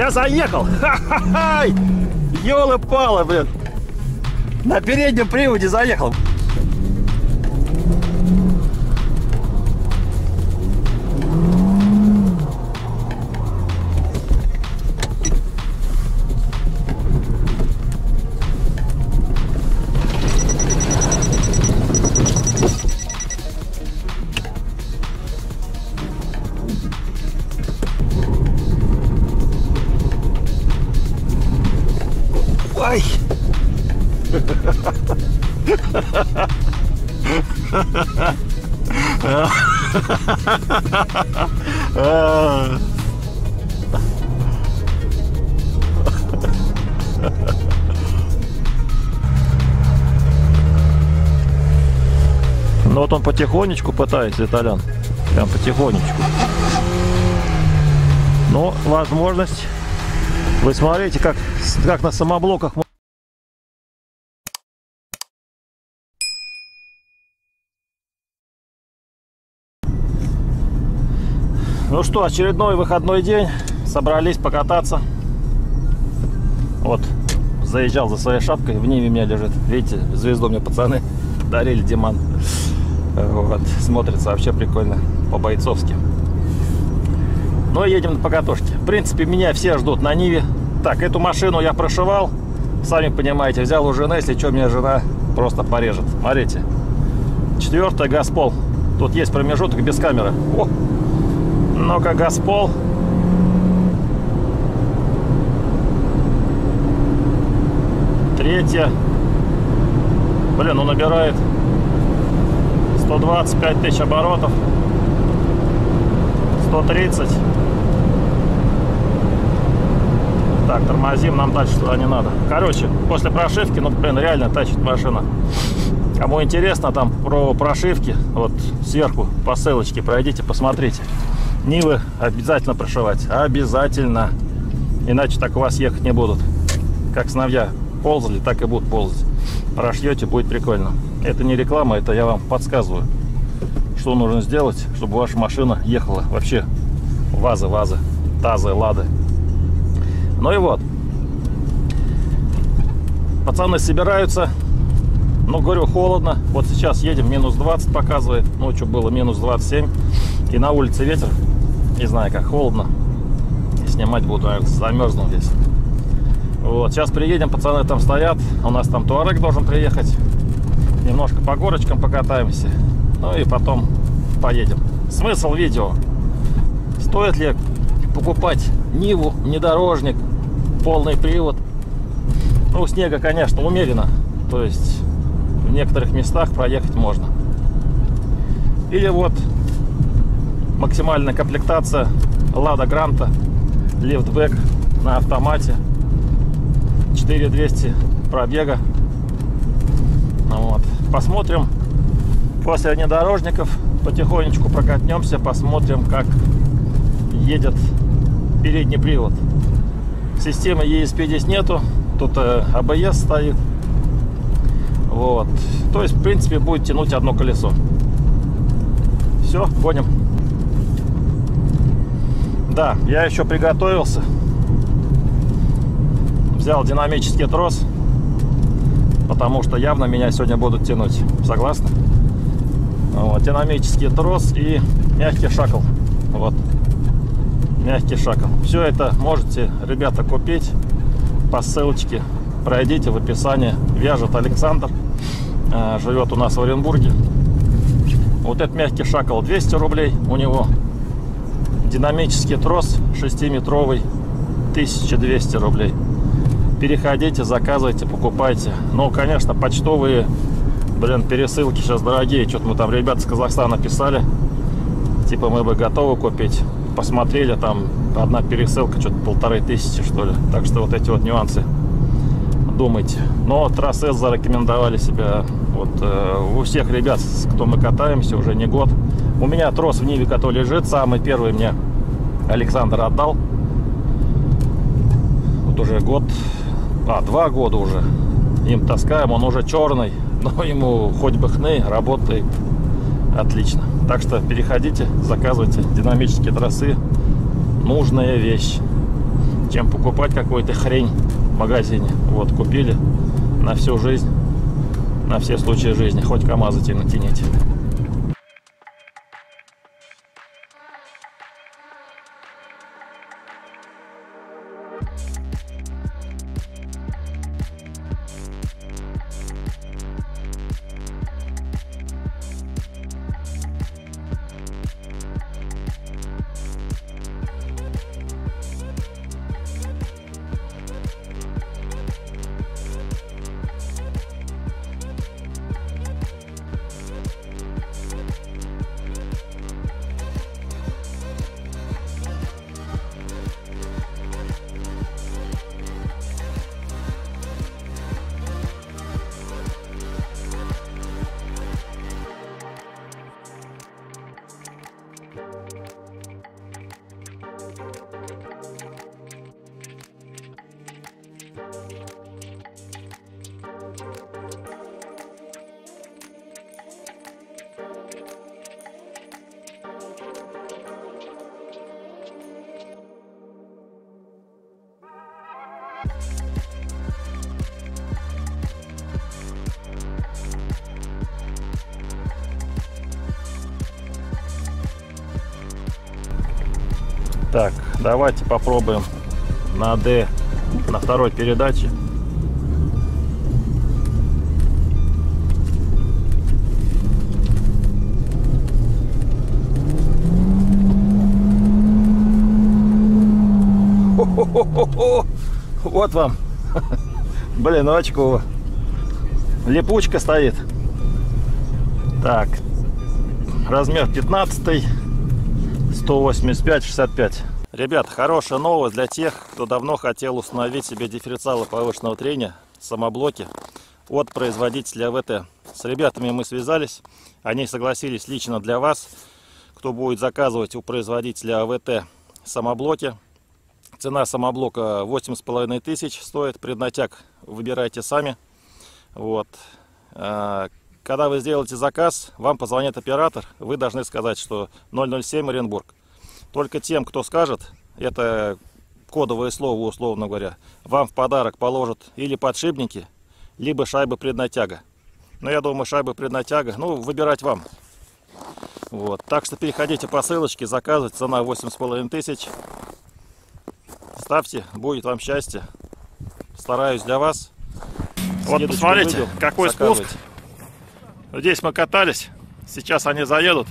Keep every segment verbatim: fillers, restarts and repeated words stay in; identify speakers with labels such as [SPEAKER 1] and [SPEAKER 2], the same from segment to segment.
[SPEAKER 1] Я заехал! Ха-ха-ха! Ёлы-палы, блин! На переднем приводе заехал! Ай! Ну вот он потихонечку пытается, Толян. Прям потихонечку. Но возможность. Вы смотрите, как, как на самоблоках. Ну что, очередной выходной день. Собрались покататься. Вот, заезжал за своей шапкой. В Ниве у меня лежит. Видите, звезду мне пацаны дарили, Диман. Вот, смотрится вообще прикольно, по-бойцовски. Ну и едем на покатушке. В принципе, меня все ждут на Ниве. Так, эту машину я прошивал. Сами понимаете, взял у жены. Если что, меня жена просто порежет. Смотрите. Четвертая Газпол. Тут есть промежуток без камеры. О! Ну-ка, Газпол. Третья. Блин, он набирает сто двадцать пять тысяч оборотов. сто тридцать. Так, тормозим, нам дальше туда не надо. Короче, после прошивки, ну, блин, реально тащит машина. Кому интересно там про прошивки, вот сверху по ссылочке пройдите, посмотрите. Нивы обязательно прошивать, обязательно. Иначе так у вас ехать не будут. Как сыновья ползали, так и будут ползать. Прошьете, будет прикольно. Это не реклама, это я вам подсказываю, что нужно сделать, чтобы ваша машина ехала вообще. Вазы, вазы, тазы, лады. Ну и вот. Пацаны собираются. Ну, говорю, холодно. Вот сейчас едем, минус двадцать показывает. Ночью было минус двадцать семь. И на улице ветер. Не знаю, как холодно. И снимать буду, наверное, замерзну здесь. Вот, сейчас приедем, пацаны там стоят. У нас там Туарек должен приехать. Немножко по горочкам покатаемся. Ну и потом поедем. Смысл видео. Стоит ли покупать Ниву, внедорожник, полный привод? Ну, снега, конечно, умеренно. То есть в некоторых местах проехать можно. Или вот максимальная комплектация Лада Гранта, лифтбэк на автомате, четыре тысячи двести пробега. Вот. Посмотрим после внедорожников, потихонечку прокатнемся, посмотрим, как едет передний привод. Системы и эс пи здесь нету, тут а бэ эс стоит. Вот. То есть, в принципе, будет тянуть одно колесо. Все, гоним. Да, я еще приготовился. Взял динамический трос, потому что явно меня сегодня будут тянуть. Согласны? Вот, динамический трос и мягкий шакл. Вот. Мягкий шакл. Все это можете, ребята, купить по ссылочке. Пройдите в описании. Вяжет Александр. Живет у нас в Оренбурге. Вот этот мягкий шакл двести рублей у него. Динамический трос шестиметровый тысяча двести рублей. Переходите, заказывайте, покупайте. Ну, конечно, почтовые, блин, пересылки сейчас дорогие. Что-то мы там, ребята с Казахстана писали. Типа мы бы готовы купить. Посмотрели, там одна пересылка что-то полторы тысячи, что ли. Так что вот эти вот нюансы думайте. Но трассы зарекомендовали себя. Вот э, у всех ребят, кто мы катаемся уже не год. У меня трос в Ниве, который лежит, самый первый мне Александр отдал. Вот уже год, а, два года уже им таскаем. Он уже черный, но ему хоть бы хны, работает отлично. Так что переходите, заказывайте динамические тросы. Нужная вещь. чем покупать какую-то хрень в магазине. Вот, купили на всю жизнь, на все случаи жизни. Хоть КамАЗы натяните. Так, давайте попробуем на D, на второй передаче. Хо-хо-хо-хо-хо. Вот вам, блин, очко, липучка стоит. Так, размер пятнадцатый. сто восемьдесят пять шестьдесят пять. Ребят, хорошая новость для тех, кто давно хотел установить себе дифференциалы повышенного трения, самоблоки от производителя АВТ. С ребятами мы связались, они согласились лично для вас, кто будет заказывать у производителя АВТ самоблоки. Цена самоблока восемь с половиной тысяч стоит, преднатяг выбирайте сами. Вот. Когда вы сделаете заказ, вам позвонит оператор, вы должны сказать, что ноль ноль семь Оренбург. Только тем, кто скажет, это кодовое слово, условно говоря, вам в подарок положат или подшипники, либо шайбы преднатяга. Но я думаю, шайбы преднатяга, ну, выбирать вам. Вот. Так что переходите по ссылочке, заказывать, цена восемь с половиной тысяч. Ставьте, будет вам счастье. Стараюсь для вас. Вот посмотрите, выбил, какой спуск. Здесь мы катались, сейчас они заедут.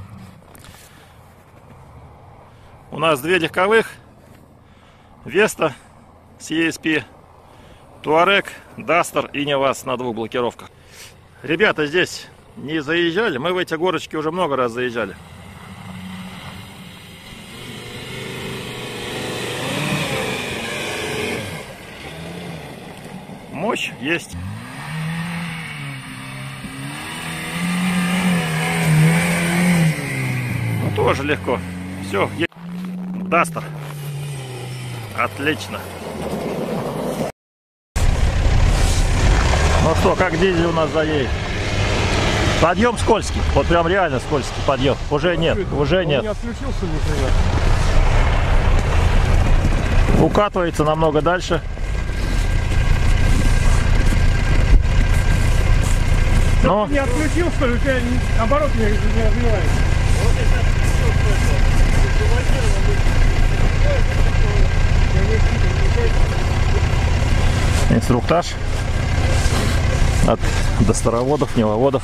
[SPEAKER 1] У нас две легковых, Веста си эс пи, Туарек, Дастер и Неваз на двух блокировках. Ребята здесь не заезжали, мы в эти горочки уже много раз заезжали. Мощь есть. Тоже легко. Все, Дастер. Отлично. Ну что, как дизель у нас заедет? Подъем скользкий. Вот прям реально скользкий подъем. Уже нет, уже нет. Укатывается намного дальше. Но...
[SPEAKER 2] Не отключил, что ли? У тебя наоборот не развивается.
[SPEAKER 1] Инструктаж от достароводов, невоводов.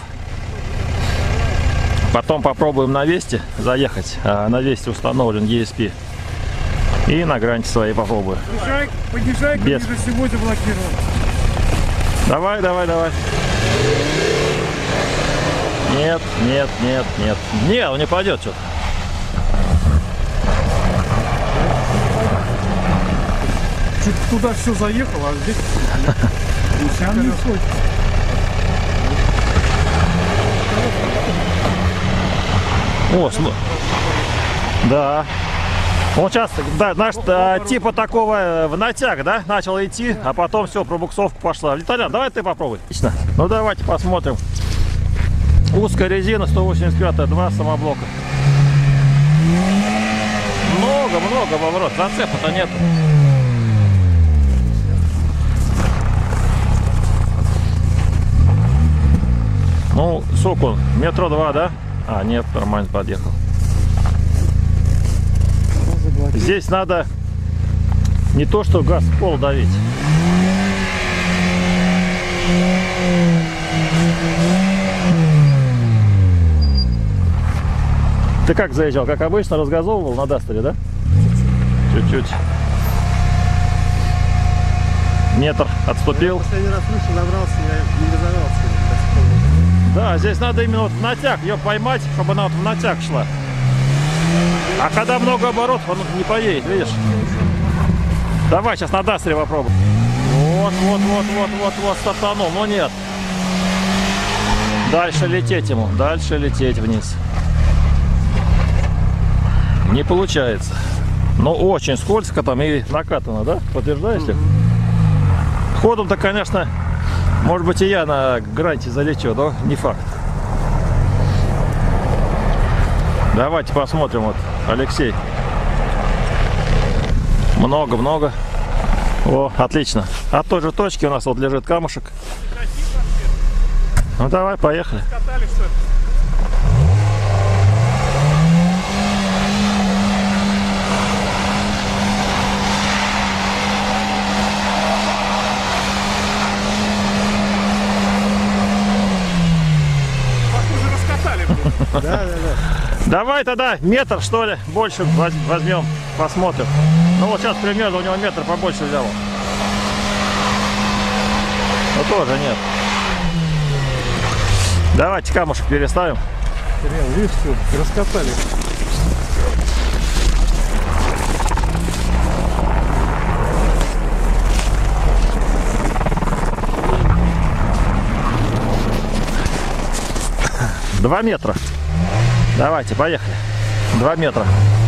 [SPEAKER 1] Потом попробуем на Весте заехать. А на Весте установлен и эс пи. И на гранте своей попробую.
[SPEAKER 2] Подъезжай, подъезжай, без... как сегодня блокирован.
[SPEAKER 1] Давай, давай, давай. Нет, нет, нет, нет. Нет, он не пойдет что-то.
[SPEAKER 2] Чуть туда все заехало, а здесь не сходит.
[SPEAKER 1] О, см... да. Он сейчас, да, наш да, типа такого в натяг, да, начал идти, а потом все, пробуксовка пошла. Виталян, давай ты попробуй. Отлично. Ну давайте посмотрим. Узкая резина, сто восемьдесят пять, два самоблока. Много-много поворот, зацепа-то нет. Ну, сколько он? Метро два, да? А, нет, нормально подъехал. Здесь надо не то, что газ в пол давить. Ты как заезжал? Как обычно, разгазовывал на Дастере, да? Чуть-чуть. Метр отступил.
[SPEAKER 2] Я последний раз выше забрался, я не газовался.
[SPEAKER 1] Да, здесь надо именно вот в натяг ее поймать, чтобы она вот в натяг шла. А когда много оборотов, он не поедет, видишь? Давай, сейчас на Дастере попробуем. Вот, вот, вот, вот, вот, вот, стартанул, но нет. Дальше лететь ему, дальше лететь вниз. Не получается. Но очень скользко там и накатано, да? Подтверждаешь ли? Ходом-то, конечно, может быть и я на гранте залечу, но не факт. Давайте посмотрим, вот, Алексей. Много-много. О, отлично. От той же точки у нас вот лежит камушек. Ну давай, поехали.
[SPEAKER 2] Катали, что ли? Похоже, раскатали. Да, да, да.
[SPEAKER 1] Давай тогда метр, что ли, больше возьмем, посмотрим. Ну вот сейчас примерно у него метр побольше взял. Ну тоже нет. Давайте камушек переставим.
[SPEAKER 2] Реально, видишь, что раскатали.
[SPEAKER 1] Два метра. Давайте, поехали. Два метра.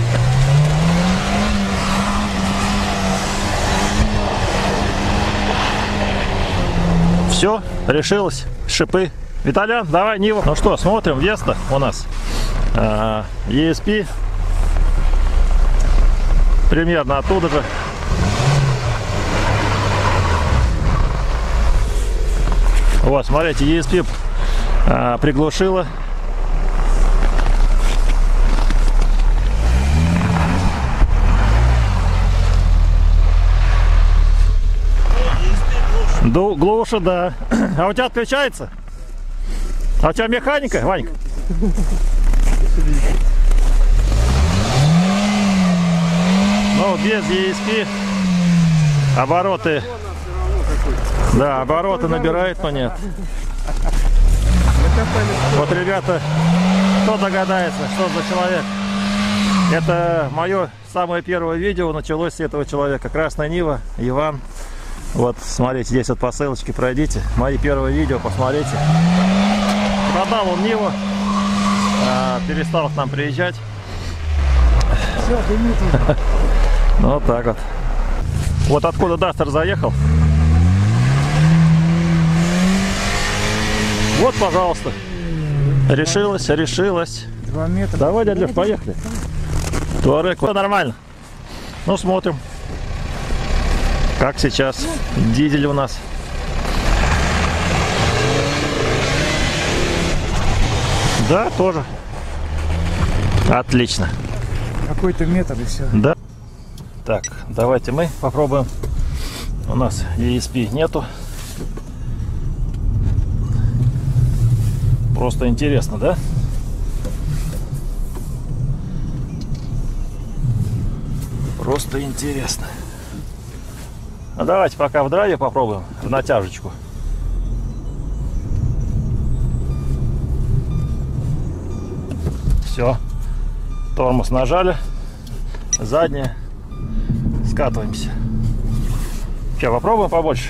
[SPEAKER 1] Все, решилось. Шипы. Виталян, давай, Нива. Ну что, смотрим, вес-то у нас. и эс пи. Примерно оттуда же. Вот, смотрите, и эс пи а, приглушила. Ду, глушит, да. А у тебя отключается? А у тебя механика, Ванька? Ну, без и эс пи обороты. Да, обороты набирает, но нет. Вот, ребята, кто догадается, что за человек? Это мое самое первое видео началось с этого человека. Красная Нива, Иван. Вот, смотрите, здесь вот по ссылочке пройдите. Мои первые видео, посмотрите. Продал он Ниву, а, перестал к нам приезжать.
[SPEAKER 2] Все, дымит.
[SPEAKER 1] Ну, вот так вот. Вот откуда Дастер заехал. Вот, пожалуйста. Решилась, решилась.
[SPEAKER 2] Два метра.
[SPEAKER 1] Давай, дядя Леш, поехали. Туарек, вот нормально. Ну, смотрим. Как сейчас дизель у нас. Да, тоже. Отлично.
[SPEAKER 2] Какой-то метр и все.
[SPEAKER 1] Да. Так, давайте мы попробуем. У нас и эс пи нету. Просто интересно, да? Просто интересно. А давайте пока в драйве попробуем, в натяжечку. Все. Тормоз нажали. Заднее. Скатываемся. Сейчас попробуем побольше.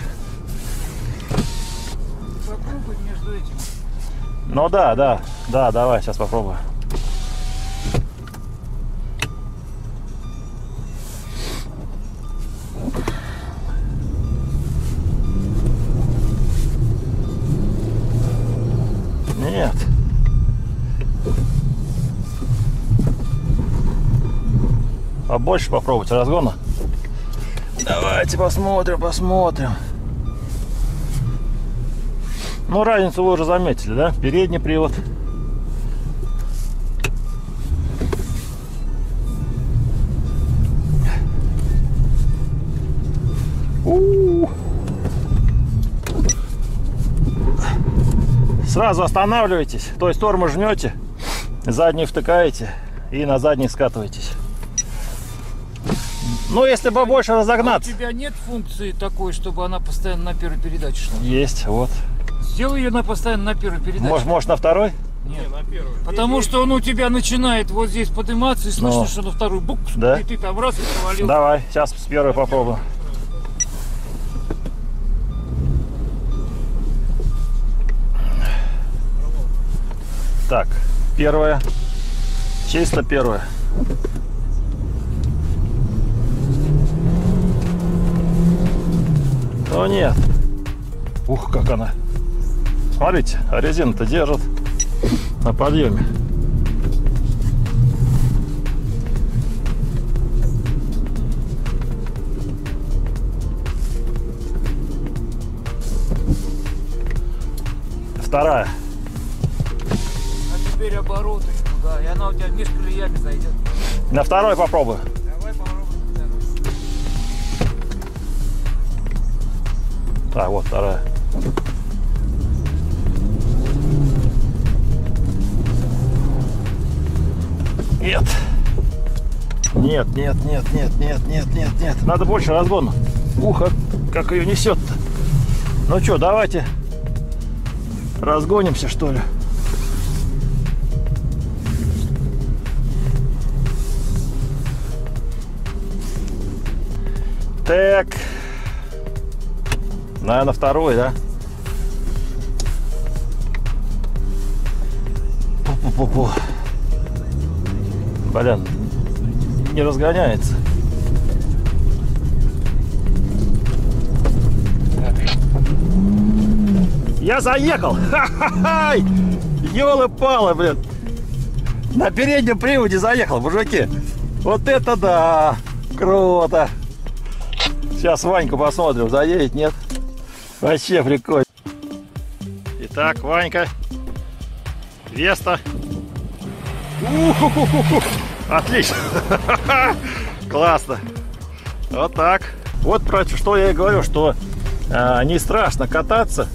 [SPEAKER 2] Попробуй между этим.
[SPEAKER 1] Ну да, да, да, давай, сейчас попробую. Нет. Побольше попробовать разгона. Давайте посмотрим, посмотрим. Ну, разницу вы уже заметили, да? Передний привод. У-у-у. Сразу останавливаетесь, то есть тормоз жмете, задний втыкаете и на задний скатываетесь. Ну, если бы больше разогнаться.
[SPEAKER 3] А у тебя нет функции такой, чтобы она постоянно на первой передаче шла?
[SPEAKER 1] Есть, вот.
[SPEAKER 3] Сделай ее на постоянно на первой передаче.
[SPEAKER 1] Может, может на второй?
[SPEAKER 3] Нет, не, на первой. Потому что он у тебя начинает вот здесь подниматься и слышно,
[SPEAKER 1] ну,
[SPEAKER 3] что на вторую букву,
[SPEAKER 1] да?
[SPEAKER 3] И ты там раз и провалил.
[SPEAKER 1] Давай, сейчас с первой попробуем. Так, первая, чисто первая. Но нет. Ух, как она. Смотрите, а резина-то держит на подъеме. Вторая.
[SPEAKER 3] А теперь обороты туда, и она у тебя между колеями зайдет.
[SPEAKER 1] На второй попробую.
[SPEAKER 3] Давай попробуем второй.
[SPEAKER 1] Так, вот вторая. Нет. Нет, нет, нет, нет, нет, нет, нет, нет. Надо больше разгона. Ух, как ее несет-то. Ну что, давайте разгонимся, что ли. Так. Наверное, второй, да? Пу-пу-пу-пу. Блин, не разгоняется. Я заехал! Ха-ха-ха! Ёлы-палы, блин! На переднем приводе заехал, мужики! Вот это да! Круто! Сейчас Ваньку посмотрим, заедет, нет? Вообще прикольно. Итак, Ванька. Веста. У-ху-ху-ху-ху. Отлично. Классно. Вот так. Вот про что я и говорю, что а, не страшно кататься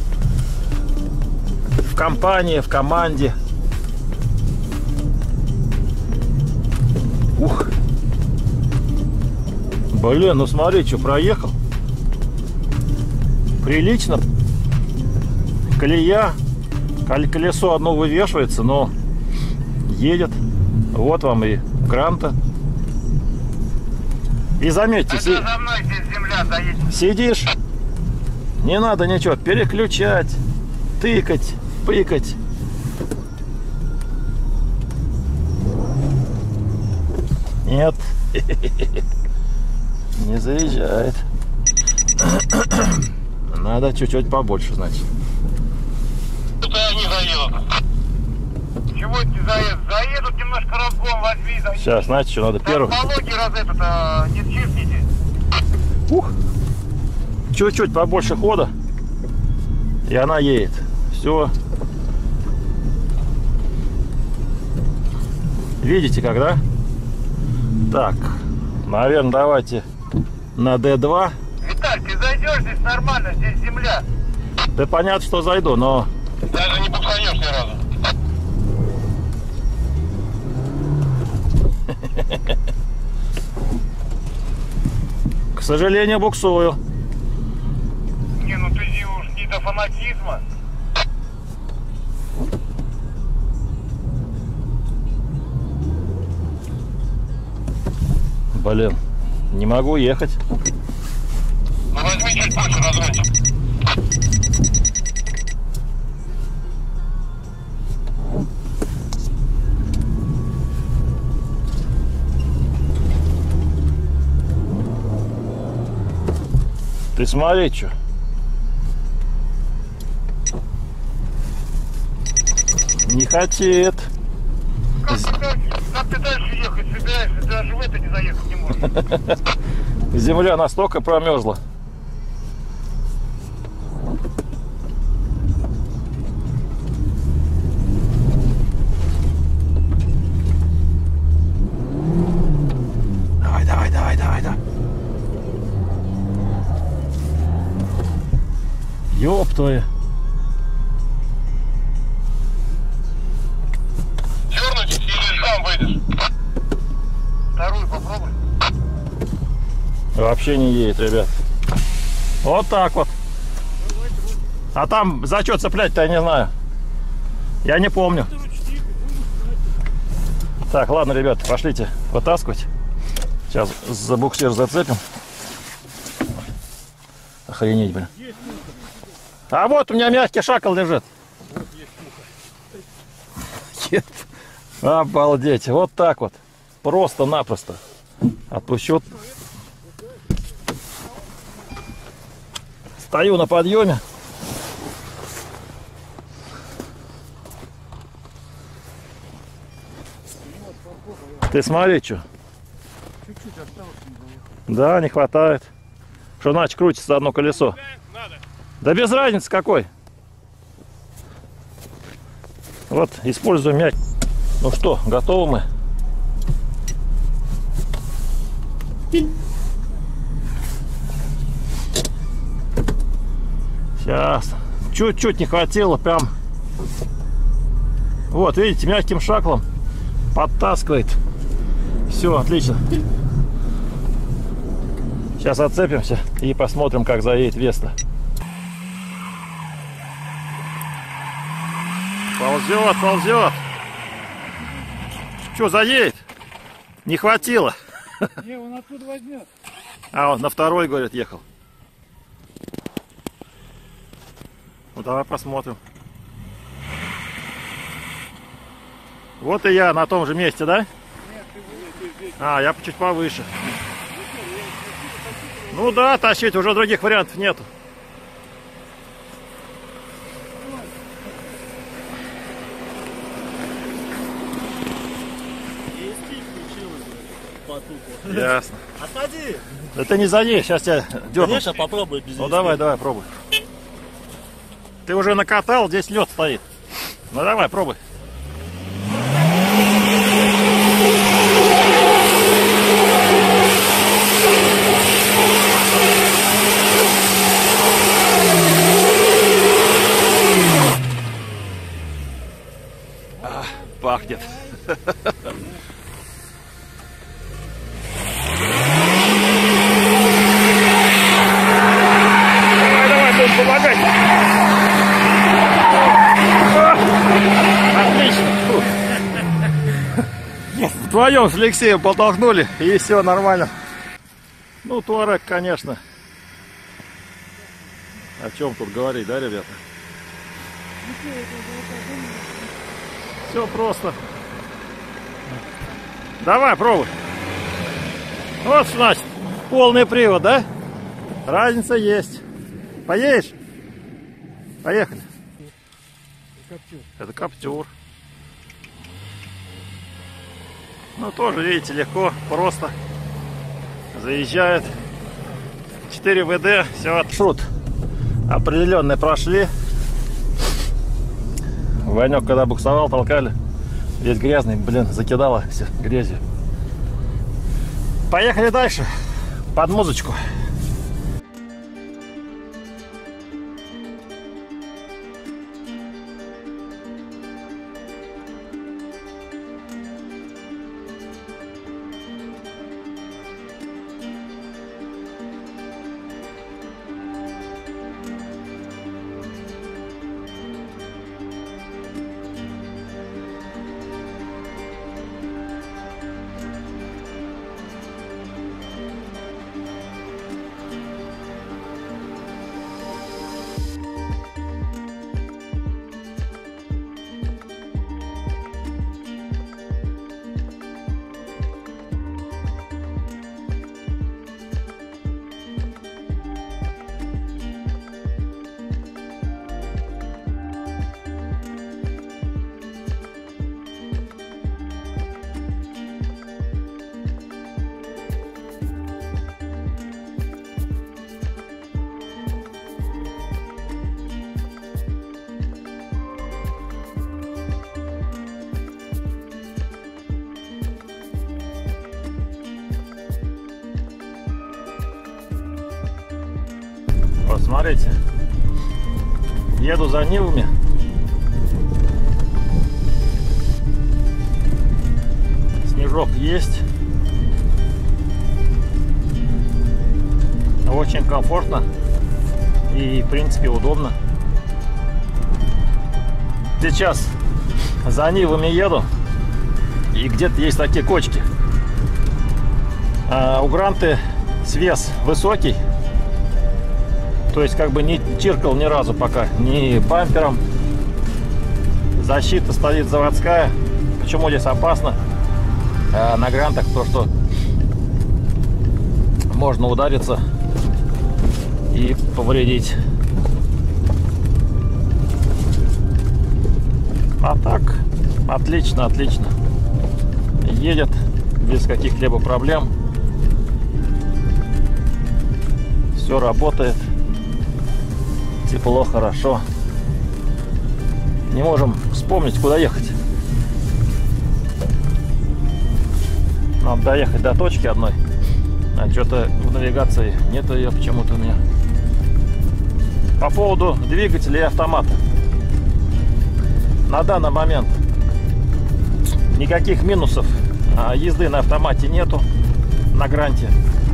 [SPEAKER 1] в компании, в команде. Ух. Блин, ну смотри, что проехал. Прилично. Колея. Колесо одно вывешивается, но едет. Вот вам и гранта. И заметьте, си...
[SPEAKER 4] за мной здесь земля заедет.
[SPEAKER 1] Сидишь, не надо ничего переключать, тыкать, пыкать. Нет. Не заезжает. Надо чуть-чуть побольше, значит.
[SPEAKER 4] Тут я не заеду. Чего это не заедут? Заедут, немножко разгон возьми. Заедут.
[SPEAKER 1] Сейчас, знаете, что надо первый.
[SPEAKER 4] Пологи раз этот, а, не чистите.
[SPEAKER 1] Ух. Чуть-чуть побольше хода. И она едет. Все. Видите, когда? Так. Наверное, давайте на дэ два.
[SPEAKER 4] Виталь, ты зайдешь, здесь нормально, здесь земля.
[SPEAKER 1] Да понятно, что зайду, но...
[SPEAKER 4] Даже не буксанешь ни разу.
[SPEAKER 1] К сожалению, буксую.
[SPEAKER 4] Не, ну ты не уж не до фанатизма.
[SPEAKER 1] Блин, не могу ехать.
[SPEAKER 4] Ну возьми чуть больше разгончик.
[SPEAKER 1] Ты смотри, что. Не хочет.
[SPEAKER 4] Как ты, дальше, как ты дальше ехать собираешься? Ты даже в это не заехать не можешь.
[SPEAKER 1] Земля настолько промерзла. Ёб твою.
[SPEAKER 4] Дернуть или сам выйдешь? Вторую попробуй.
[SPEAKER 1] Вообще не едет, ребят. Вот так вот. А там за что цеплять-то, я не знаю. Я не помню. Так, ладно, ребят, пошлите вытаскивать. Сейчас за буксир зацепим. Охренеть, блин. А вот у меня мягкий шакал лежит. Обалдеть. Вот так вот. Просто-напросто. Отпущу. Стою на подъеме. Ты смотри, что.
[SPEAKER 2] Чуть-чуть осталось.
[SPEAKER 1] Да, не хватает. Что иначе крутится одно колесо. Да без разницы какой. Вот, используем мяч. Ну что, готовы мы? Сейчас. Чуть-чуть не хватило, прям. Вот, видите, мягким шаклом подтаскивает. Все, отлично. Сейчас отцепимся и посмотрим, как заедет Веста. Ползет, ползет. Что, заедет? Не хватило.
[SPEAKER 2] Не, он оттуда возьмет.
[SPEAKER 1] А, он на второй, говорит, ехал. Ну, давай посмотрим. Вот и я на том же месте, да? А, я чуть повыше. Ну да, тащить, уже других вариантов нету. Ясно.
[SPEAKER 5] Отходи!
[SPEAKER 1] Да ты не за ней, сейчас тебя дерну.
[SPEAKER 5] Конечно, попробуй без
[SPEAKER 1] Ну давай, давай, пробуй. Ты уже накатал, здесь лед стоит. Ну давай, пробуй. А, пахнет. Помогать. Отлично. Фу. Вдвоем с Алексеем подтолкнули, и все нормально. Ну, Туарек, конечно. О чем тут говорить, да, ребята? Все просто. Давай, пробуй. Вот, значит, полный привод, да? Разница есть. Поедешь? Поехали. Это Каптюр. Ну, тоже, видите, легко, просто. Заезжает. четыре вэ дэ. Все, маршрут определенный прошли. Ванек, когда буксовал, толкали. Здесь грязный, блин, закидало все грязью. Поехали дальше. Под музычку. Вот смотрите, Еду за Нивами. Снежок есть. Очень комфортно и, в принципе, удобно. Сейчас за Нивами еду, и где-то есть такие кочки. А у Гранты свес высокий, то есть как бы не чиркал ни разу пока, ни бампером. Защита стоит заводская. Почему здесь опасно а на Грантах? То, что можно удариться и повредить. А так, отлично, отлично. Едет без каких-либо проблем. Все работает. Тепло, хорошо. Не можем вспомнить, куда ехать. Надо доехать до точки одной. А что-то в навигации нету ее почему-то у меня. По поводу двигателя и автомата. На данный момент никаких минусов езды на автомате нету на Гранте.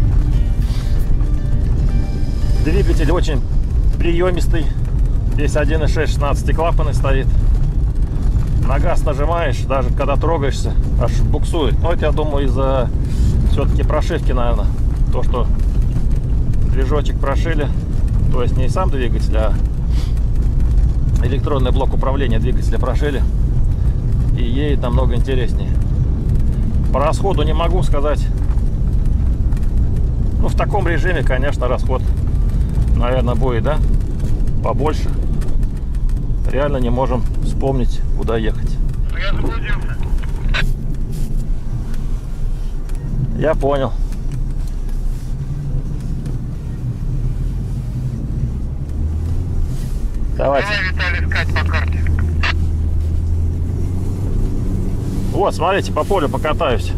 [SPEAKER 1] Двигатель очень приемистый. Здесь один и шесть шестнадцатиклапанный стоит. На газ нажимаешь, даже когда трогаешься, аж буксует. Но это, я думаю, из-за все-таки прошивки, наверное. То, что движочек прошили. То есть не сам двигатель, а электронный блок управления двигателя прошили. И едет намного интереснее. По расходу не могу сказать. Ну, в таком режиме, конечно, расход, наверное, будет, да, побольше. Реально не можем вспомнить, куда ехать.
[SPEAKER 4] Я сгрузился.
[SPEAKER 1] Я понял. Давайте.
[SPEAKER 4] Давай, Виталий, искать по карте.
[SPEAKER 1] Вот, смотрите, по полю покатаюсь.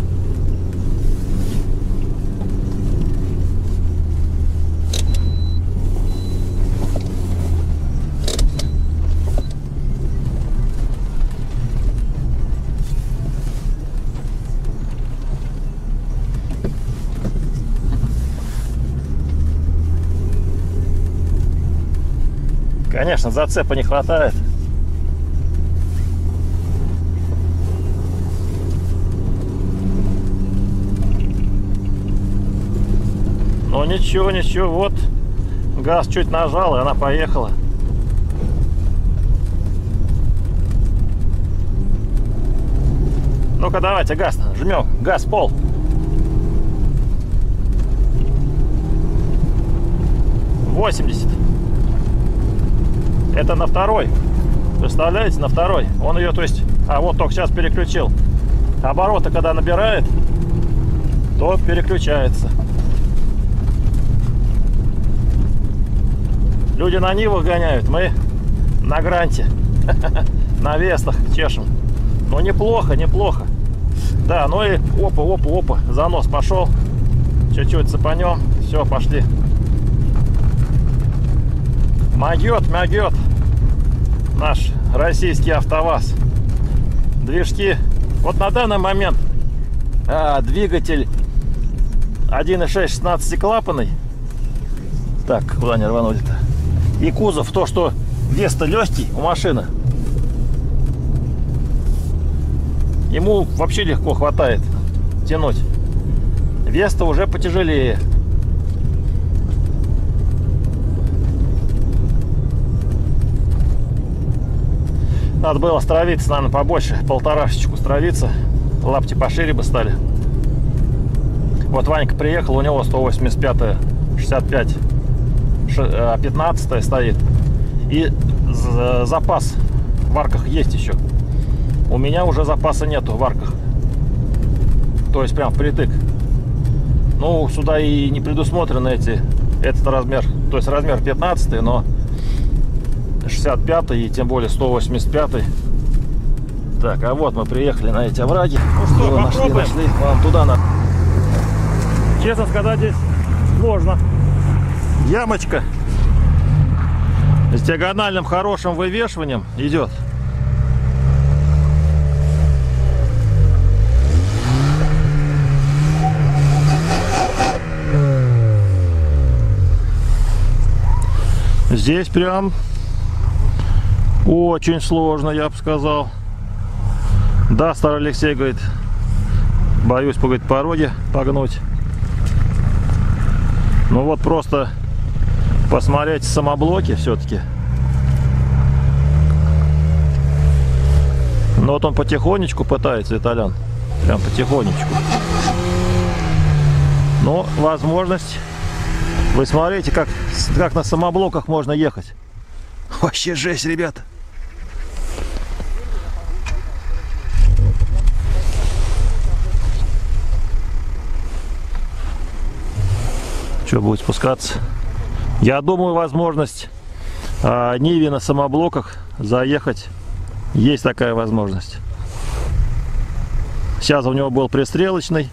[SPEAKER 1] Конечно, зацепа не хватает. Но ничего, ничего, вот газ чуть нажал, и она поехала. Ну-ка, давайте, газ, жмем, газ, пол. восемьдесят. Это на второй. Представляете, на второй. Он ее, то есть, а вот только сейчас переключил. Обороты, когда набирает, то переключается. Люди на Нивах гоняют, мы на Гранте. На Вестах чешем. Ну, неплохо, неплохо. Да, ну и опа, опа, опа. Занос пошел. Чуть-чуть цепанем. Все, пошли. Могет, могет наш российский АвтоВАЗ. Движки. Вот на данный момент а, двигатель один и шесть шестнадцатиклапанный. Так, куда не рванули-то? И кузов, то, что вес-то легкий у машины. Ему вообще легко хватает тянуть. Вес-то уже потяжелее. Надо было стравиться, наверное, побольше. Полторашечку стравиться. Лапти пошире бы стали. Вот Ванька приехал, у него сто восемьдесят пятая, шестьдесят пять, пятнадцатая стоит. И запас в арках есть еще. У меня уже запаса нету в арках. То есть прям впритык. Ну, сюда и не предусмотрены эти, этот размер. То есть размер пятнадцатый, но шестьдесят пятый и тем более сто восемьдесят пятый. Так, а вот мы приехали на эти овраги.
[SPEAKER 2] Ну что,
[SPEAKER 1] Его нашли, нашли. Вам туда надо. Честно сказать, здесь сложно. Ямочка. С диагональным хорошим вывешиванием идет. Здесь прям очень сложно, я бы сказал. Да, старый Алексей говорит, боюсь, говорит, пороги погнуть. Ну вот просто посмотреть самоблоки все-таки. Но вот он потихонечку пытается, Виталян. Прям потихонечку. Но возможность. Вы смотрите, как, как на самоблоках можно ехать. Вообще жесть, ребята. Что, будет спускаться? Я думаю, возможность а, Ниве на самоблоках заехать. Есть такая возможность. Сейчас у него был пристрелочный.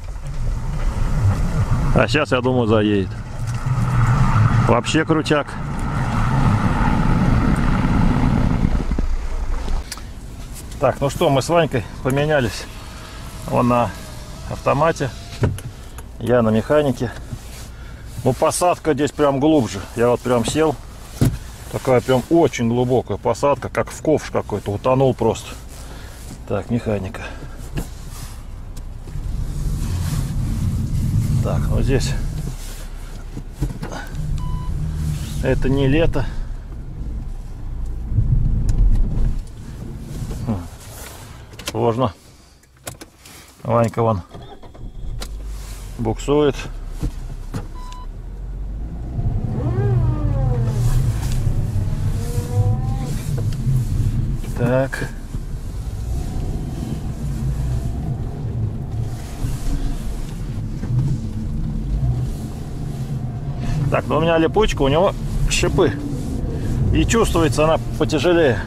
[SPEAKER 1] А сейчас, я думаю, заедет. Вообще крутяк. Так, ну что, мы с Ванькой поменялись. Он на автомате, я на механике. Ну, посадка здесь прям глубже. Я вот прям сел. Такая прям очень глубокая посадка, как в ковш какой-то. Утонул просто. Так, механика. Так, вот здесь. Это не лето. Сложно. Ванька вон буксует. Так. Так, ну у меня липучка, у него шипы. И чувствуется она потяжелее.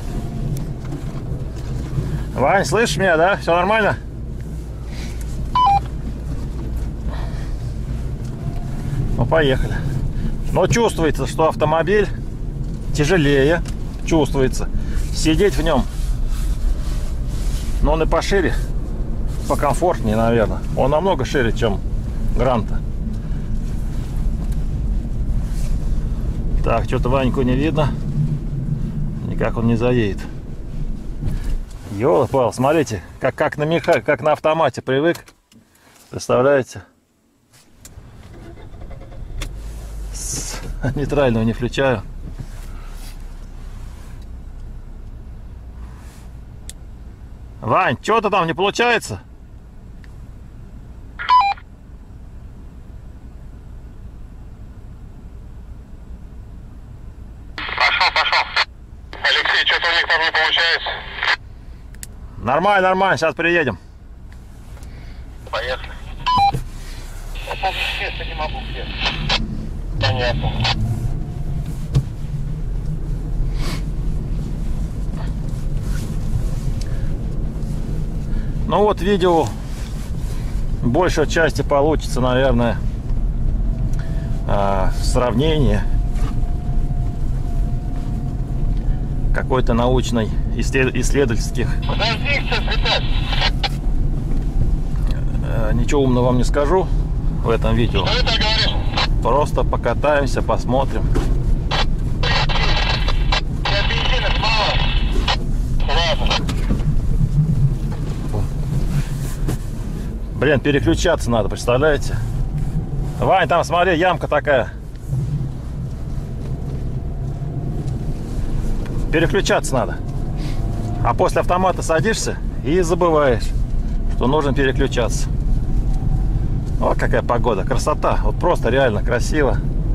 [SPEAKER 1] Вань, слышишь меня, да? Все нормально? Ну, поехали. Но чувствуется, что автомобиль тяжелее. Чувствуется. Сидеть в нем, но он и пошире, покомфортнее, наверное. Он намного шире, чем Гранта. Так, что-то Ваньку не видно. Никак он не заедет. Ёлы-пал, смотрите, как, как на меха, как на автомате привык. Представляете? С нейтрального не включаю. Вань, что-то там не получается?
[SPEAKER 4] Пошел, пошел. Алексей, что-то у них там не получается.
[SPEAKER 1] Нормально, нормально, сейчас приедем.
[SPEAKER 4] Поехали. Я честно не могу где. Понятно.
[SPEAKER 1] Ну вот видео большей части получится, наверное, в сравнении какой-то научной исследовательских.
[SPEAKER 4] Подожди, сейчас летать.
[SPEAKER 1] Ничего умного вам не скажу в этом видео.
[SPEAKER 4] Что ты так говоришь?
[SPEAKER 1] Просто покатаемся, посмотрим.
[SPEAKER 4] Я бензина мало. Ладно.
[SPEAKER 1] Блин, переключаться надо, представляете? Вань, там смотри, ямка такая. Переключаться надо. А после автомата садишься и забываешь, что нужно переключаться. Вот какая погода, красота. Вот просто реально красиво.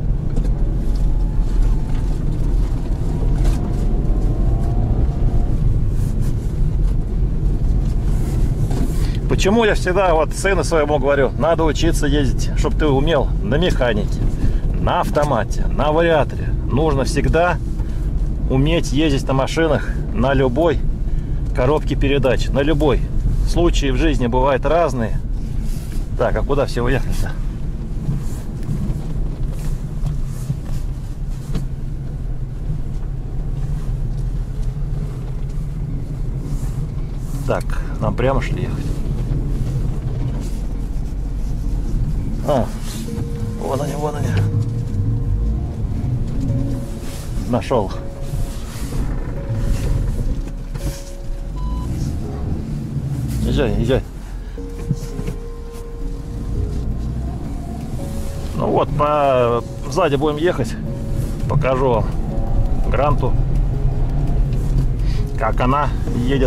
[SPEAKER 1] Почему я всегда вот сыну своему говорю, надо учиться ездить, чтобы ты умел на механике, на автомате, на вариаторе. Нужно всегда уметь ездить на машинах на любой коробке передач, на любой. Случаи в жизни бывают разные. Так, а куда все уехали-то? Так, нам прямо шли ехать. А, вон они, вон они. Нашел. Езжай, езжай. Ну вот, по... сзади будем ехать. Покажу вам Гранту, как она едет.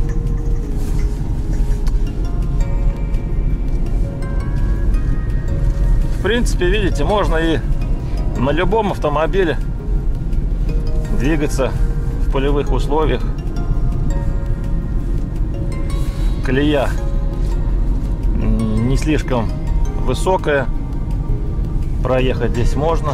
[SPEAKER 1] В принципе, видите, можно и на любом автомобиле двигаться в полевых условиях. Колея не слишком высокая, проехать здесь можно.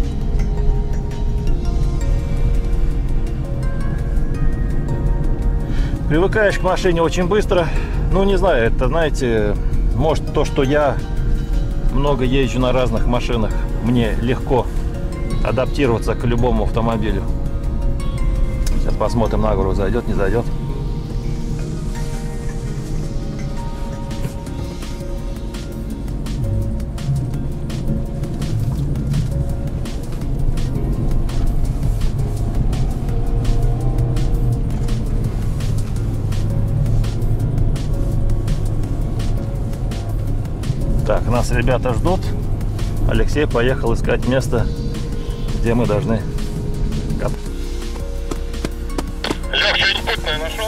[SPEAKER 1] Привыкаешь к машине очень быстро. Ну, не знаю, это, знаете, может, то, что я много езжу на разных машинах, мне легко адаптироваться к любому автомобилю. Сейчас посмотрим, на гору зайдет, не зайдет. Так, нас ребята ждут. Алексей поехал искать место, где мы должны кататься.
[SPEAKER 4] Лёх, что-нибудь путное нашел?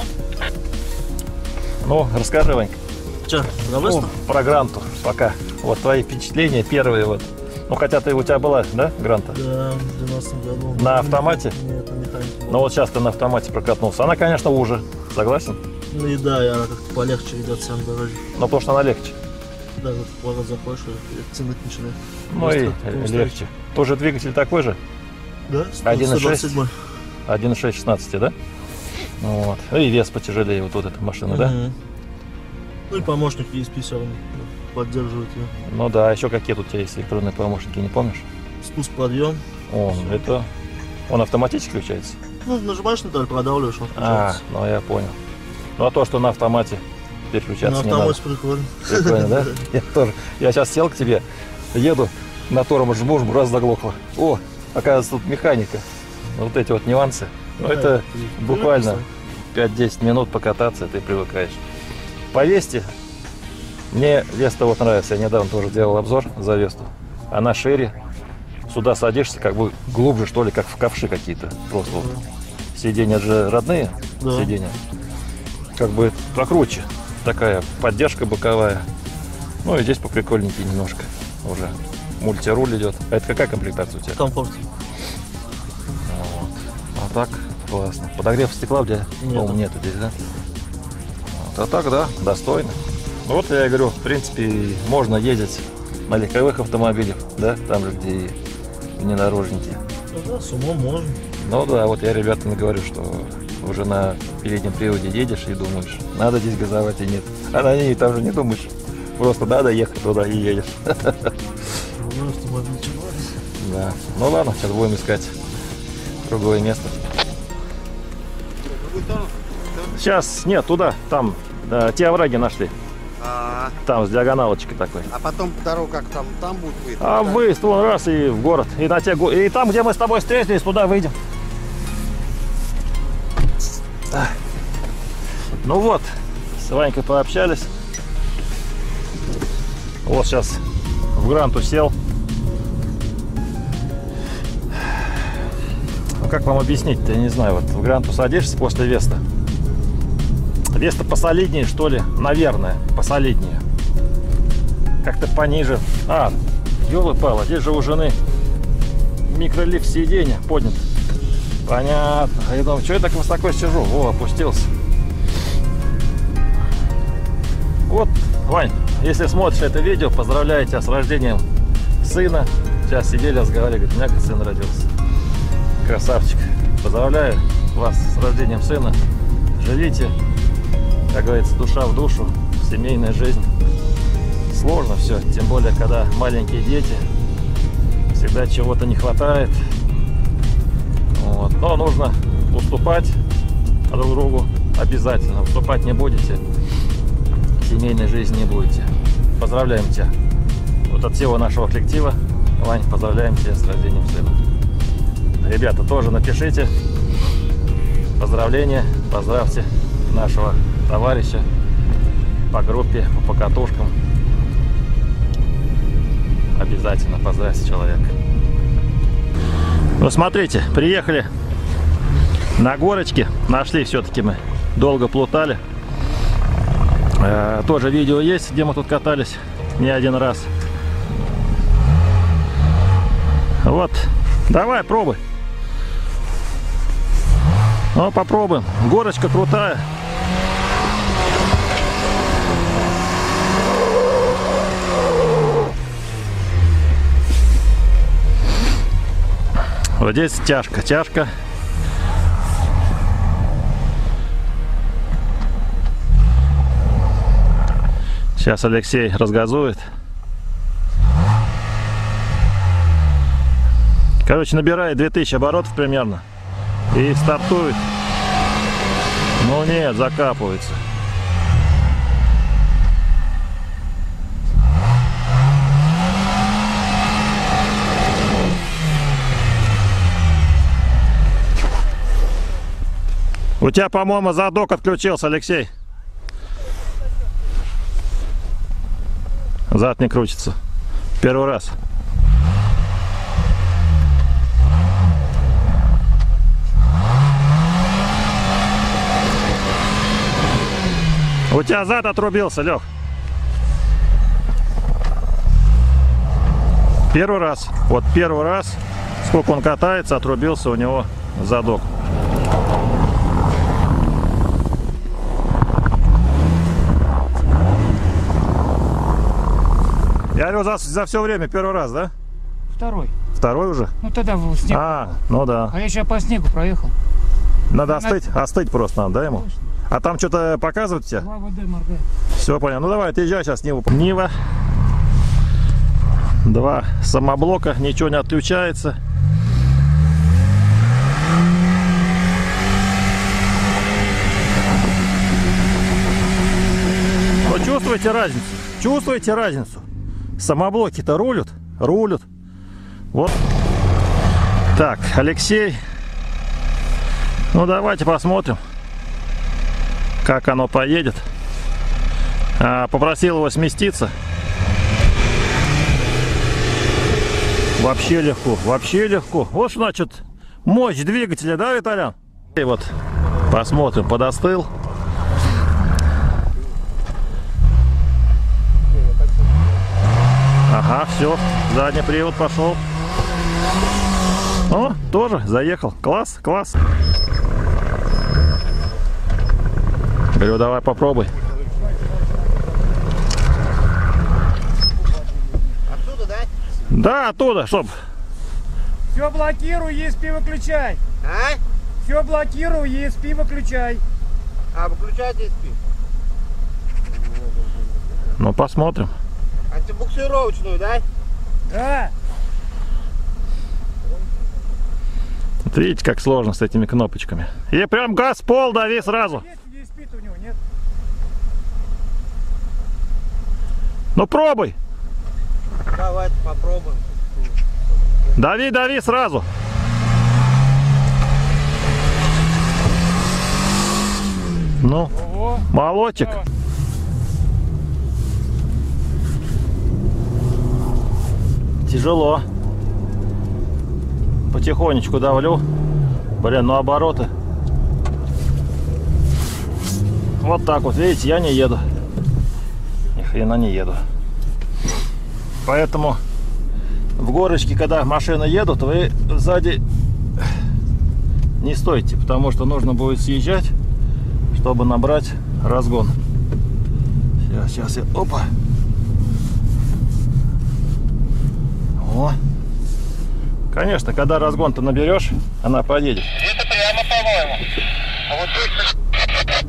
[SPEAKER 1] Ну, расскажи, Ванька.
[SPEAKER 5] Че,
[SPEAKER 1] Ну, про Гранту пока. Вот твои впечатления первые вот. Ну, хотя ты, у тебя была, да, Гранта?
[SPEAKER 5] Да, в девяностом году.
[SPEAKER 1] На автомате?
[SPEAKER 5] Нет, на механике.
[SPEAKER 1] Ну вот сейчас ты на автомате прокатнулся. Она, конечно, уже. Согласен?
[SPEAKER 5] Ну и да, и она как-то полегче идет сам дороже.
[SPEAKER 1] Но потому что она легче.
[SPEAKER 5] Да, вот поворот заходишь, и ценить начинает.
[SPEAKER 1] Ну и
[SPEAKER 5] Быстро,
[SPEAKER 1] легче. Тоже двигатель такой же?
[SPEAKER 5] Да,
[SPEAKER 1] один и шесть?
[SPEAKER 5] сто двадцать седьмой.
[SPEAKER 1] один и шесть шестнадцать, да? Вот. И вес потяжелее вот, вот эта машина, да?
[SPEAKER 5] Мгм. Ну и помощник и эс пи все равно поддерживает ее.
[SPEAKER 1] Ну да, еще какие тут у тебя есть электронные помощники, не помнишь?
[SPEAKER 5] Спуск, подъем.
[SPEAKER 1] О, это... Он автоматически включается?
[SPEAKER 5] Ну, нажимаешь на даль, продавливаешь, он
[SPEAKER 1] А,
[SPEAKER 5] включается.
[SPEAKER 1] ну я понял. Ну а то, что на автомате
[SPEAKER 5] На
[SPEAKER 1] переключаться не надо.
[SPEAKER 5] автомате прикольно.
[SPEAKER 1] Прикольно, да? Я тоже. Я сейчас сел к тебе, еду, на тормоз жму, жму, раз заглохло. О, оказывается, тут механика. Вот эти вот нюансы. Ну,
[SPEAKER 5] Да,
[SPEAKER 1] это
[SPEAKER 5] ты
[SPEAKER 1] буквально
[SPEAKER 5] привыкся.
[SPEAKER 1] пять-десять минут покататься, ты привыкаешь. По Весте, мне Веста вот нравится. Я недавно тоже делал обзор за Весту. Она шире. Сюда садишься как бы глубже, что ли, как в ковши какие-то. Просто вот. Сиденья же родные,
[SPEAKER 5] Да.
[SPEAKER 1] сиденья. Как бы покруче. Такая поддержка боковая. Ну и здесь поприкольненький немножко уже. Мультируль идет. А это какая комплектация у тебя?
[SPEAKER 5] Комфорт.
[SPEAKER 1] Вот. А так классно. Подогрев стекла у тебя,
[SPEAKER 5] Нету.
[SPEAKER 1] по-моему, нету здесь, да? Вот. А так, да, достойно. Ну вот я и говорю, в принципе, можно ездить на легковых автомобилях, да, там же, где и внедорожники.
[SPEAKER 5] Ну да, с умом можно.
[SPEAKER 1] Ну да, вот я ребятам говорю, что уже на переднем приводе едешь и думаешь, надо здесь газовать и нет. А на ней там же не думаешь. Просто надо ехать туда и едешь.
[SPEAKER 5] Другой автомобиль, чего?
[SPEAKER 1] Да. Ну ладно, сейчас будем искать другое место. Сейчас, нет, туда, там, да, те овраги нашли.
[SPEAKER 6] А,
[SPEAKER 1] Там с диагоналочкой такой.
[SPEAKER 6] а потом дорога как там, там будет выйти.
[SPEAKER 1] А выезд вон раз и в город. И, на те, го- и там, где мы с тобой встретились, туда выйдем. Ах. Ну вот, с Ванькой пообщались. Вот сейчас в Гранту сел. Ну, как вам объяснить-то, я не знаю. Вот в Гранту садишься после Веста. Веста посолиднее, что ли? Наверное, посолиднее. Как-то пониже. А, ёлы-палы, здесь же у жены микролифт сиденья поднят. Понятно. А я думаю, что я так высоко сижу? О, опустился. Вот, Вань, если смотришь это видео, поздравляю тебя с рождением сына. Сейчас сидели, разговаривали, говорит, у меня как сын родился. Красавчик. Поздравляю вас с рождением сына. Живите, как говорится, душа в душу, семейная жизнь. Сложно все, тем более, когда маленькие дети, всегда чего-то не хватает. Вот. Но нужно уступать друг другу, обязательно. Вступать не будете, семейной жизни не будете. Поздравляем тебя. Вот от всего нашего коллектива, Вань, поздравляем тебя с рождением сына. Ребята, тоже напишите поздравления, поздравьте нашего товарища по группе, по покатушкам. Обязательно поздравьте человека. Ну, смотрите, приехали на горочке, нашли все-таки мы, долго плутали. Э, тоже видео есть, где мы тут катались не один раз. Вот, давай, пробуй. Ну, попробуем. Горочка крутая. Вот здесь тяжко, тяжко. Сейчас Алексей разгазует. Короче, набирает две тысячи оборотов примерно. И стартует. Ну нет, закапывается. У тебя, по-моему, задок отключился, Алексей. Зад не крутится. Первый раз. У тебя зад отрубился, Лех. Первый раз. Вот первый раз, сколько он катается, отрубился у него задок. Я говорю, за, за все время первый раз, да?
[SPEAKER 3] Второй.
[SPEAKER 1] Второй уже?
[SPEAKER 3] Ну тогда в снег.
[SPEAKER 1] А, ну да.
[SPEAKER 3] А я сейчас по снегу проехал.
[SPEAKER 1] Надо остыть, остыть просто надо, да, ему?
[SPEAKER 3] Точно.
[SPEAKER 1] А там что-то показывают тебе?
[SPEAKER 3] Два ВД моргает.
[SPEAKER 1] Все понятно. Ну давай, отъезжай сейчас Ниву. Нива. Два самоблока, ничего не отключается. Вот чувствуете разницу? Чувствуете разницу? Самоблоки-то рулят, рулят. Вот. Так, Алексей. Ну давайте посмотрим, как оно поедет. А, попросил его сместиться. Вообще легко, вообще легко. Вот значит мощь двигателя, да, Виталян? И вот посмотрим, подостыл. Ага, все, задний привод пошел. О, тоже заехал. Класс, класс. Говорю, давай попробуй.
[SPEAKER 6] Оттуда, да?
[SPEAKER 1] Да, оттуда, чтоб.
[SPEAKER 3] Все блокирую, и эс пи выключай.
[SPEAKER 6] А?
[SPEAKER 3] Все блокирую, и эс пи выключай.
[SPEAKER 6] А, выключайте и эс пи.
[SPEAKER 1] Ну, посмотрим.
[SPEAKER 6] Антибуксировочную, да?
[SPEAKER 3] Да.
[SPEAKER 1] Вот видите, как сложно с этими кнопочками. И прям газ в пол дави сразу.
[SPEAKER 3] Есть и эс пи-то у него, нет?
[SPEAKER 1] Ну, пробуй.
[SPEAKER 6] Давайте попробуем.
[SPEAKER 1] Дави, дави сразу. Ну,
[SPEAKER 3] Ого.
[SPEAKER 1] молодчик.
[SPEAKER 3] Давай.
[SPEAKER 1] Тяжело. Потихонечку давлю. Блин, ну обороты. Вот так вот, видите, я не еду. Ни хрена не еду. Поэтому в горочке, когда машины едут, вы сзади не стойте, потому что нужно будет съезжать, чтобы набрать разгон. Сейчас, сейчас я... Опа! О. Конечно, когда разгон-то наберешь, она поедет.
[SPEAKER 4] Это прямо, по-моему. А вот тут...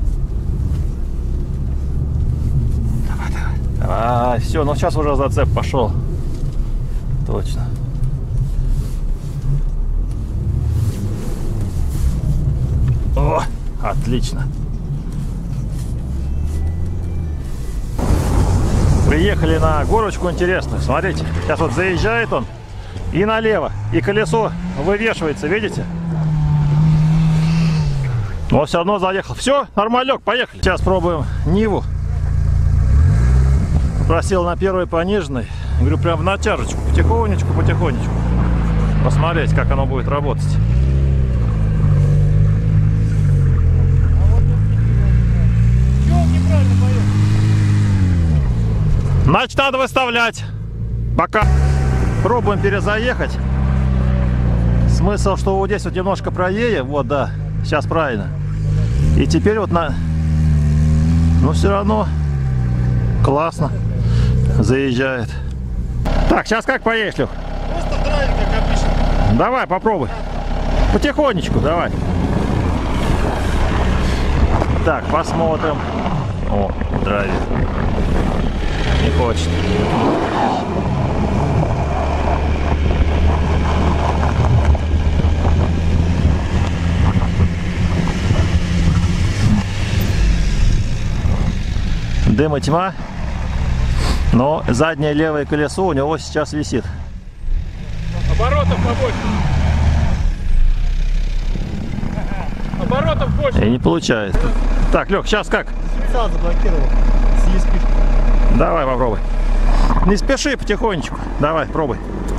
[SPEAKER 1] Давай, давай. Давай, все, ну сейчас уже зацеп пошел. Точно. О, отлично. Отлично. Приехали на горочку интересную. Смотрите, сейчас вот заезжает он и налево, и колесо вывешивается, видите? Но все равно заехал. Все, нормалек, поехали. Сейчас пробуем Ниву. Просил на первой пониженной. Говорю, прям в натяжечку, потихонечку, потихонечку. Посмотреть, как оно будет работать. Значит, надо выставлять. Пока пробуем перезаехать. Смысл, что вот здесь вот немножко правее. Вот, да, сейчас правильно. И теперь вот на... Но все равно классно заезжает. Так, сейчас как поедешь, Лех?
[SPEAKER 5] Просто драйв, как обычно.
[SPEAKER 1] Давай, попробуй. Потихонечку, давай. Так, посмотрим. О, драйвит. Не хочет. Дым и тьма. Но заднее левое колесо у него сейчас висит.
[SPEAKER 2] Оборотов побольше. Оборотов больше.
[SPEAKER 1] И не получается. Так, Лех, сейчас как?
[SPEAKER 5] Специально заблокировал. С и эс пи.
[SPEAKER 1] Давай попробуй. Не спеши, потихонечку. Давай, пробуй.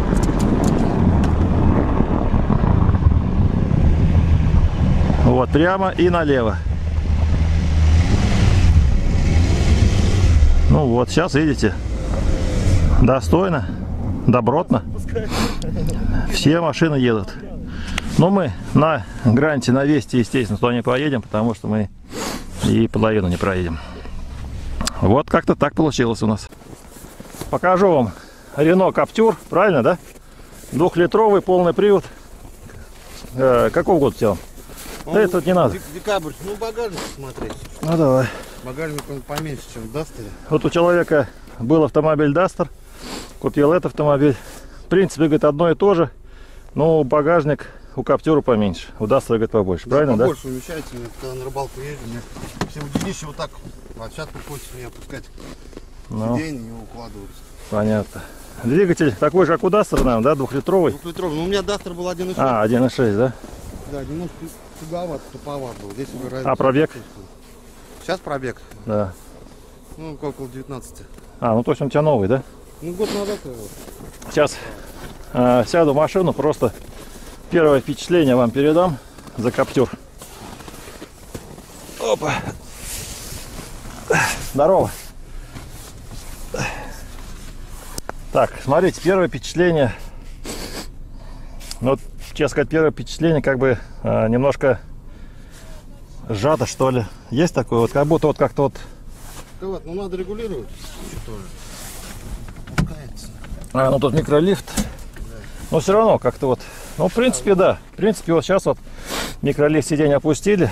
[SPEAKER 1] Вот, прямо и налево. Ну вот, сейчас видите. Достойно, добротно. Все машины едут. Но мы на Гранте, на Весте, естественно, туда не поедем, потому что мы и половину не проедем. Вот как-то так получилось у нас. Покажу вам Renault Captur, правильно, да? Двухлитровый полный привод. Э, какого года тебя? Да это не надо.
[SPEAKER 6] Декабрь. Ну, багажник смотреть.
[SPEAKER 1] Ну давай.
[SPEAKER 6] Багажник он поменьше, чем в Дастере.
[SPEAKER 1] Вот у человека был автомобиль Duster, купил этот автомобиль. В принципе, говорит, одно и то же, но багажник у Каптюра поменьше, у Duster, говорит, побольше,
[SPEAKER 6] Да,
[SPEAKER 1] правильно,
[SPEAKER 6] побольше
[SPEAKER 1] да?
[SPEAKER 6] умещается, когда на рыбалку езжу, мне все удилища вот так, а сейчас приходится мне опускать
[SPEAKER 1] Ну,
[SPEAKER 6] сиденье, не укладываются.
[SPEAKER 1] понятно. Двигатель такой же, как у Duster, наверное, да, двухлитровый?
[SPEAKER 6] Двухлитровый, ну у меня Дастер был один и шесть.
[SPEAKER 1] А, один и шесть, да?
[SPEAKER 6] Да, немножко туговат, туповат был. Здесь убирают.
[SPEAKER 1] А пробег?
[SPEAKER 6] Сейчас пробег,
[SPEAKER 1] Да.
[SPEAKER 6] ну около девятнадцати.
[SPEAKER 1] А, ну то есть он у тебя новый, да?
[SPEAKER 6] Ну год назад его.
[SPEAKER 1] Сейчас э, сяду в машину, просто первое впечатление вам передам за Каптюр. Опа. Здорово. Так, смотрите, первое впечатление. Ну, вот, честно сказать, первое впечатление как бы э, немножко сжато, что ли. Есть такое, вот как будто вот как-то вот.
[SPEAKER 6] Туговат, ну надо регулировать. Что тоже. Пускается.
[SPEAKER 1] А, ну тут микролифт. Но все равно как-то вот. Ну, в принципе, да. В принципе, вот сейчас вот микролифт, сиденье опустили.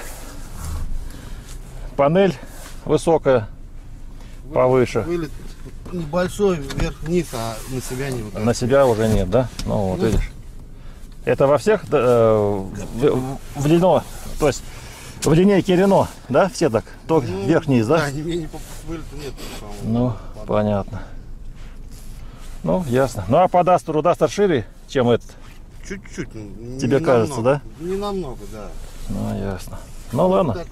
[SPEAKER 1] Панель высокая, повыше.
[SPEAKER 6] Вылет небольшой, вверх-вниз, а на себя не вот.
[SPEAKER 1] На себя уже нет, да? Ну вот,
[SPEAKER 6] Ну,
[SPEAKER 1] видишь. Это во всех э, в, в Рено, то есть в линейке Рено, да, все так? То
[SPEAKER 6] Ну,
[SPEAKER 1] вверх-вниз, да?
[SPEAKER 6] Да, не, не по вылету нет, по-моему.
[SPEAKER 1] Ну, понятно. Ну, ясно. Ну, а по Дастеру Дастер шире, чем этот?
[SPEAKER 6] Чуть-чуть. не
[SPEAKER 1] Тебе кажется,
[SPEAKER 6] намного.
[SPEAKER 1] да?
[SPEAKER 6] Не намного, да.
[SPEAKER 1] Ну, ясно. Ну, ладно.
[SPEAKER 6] Так,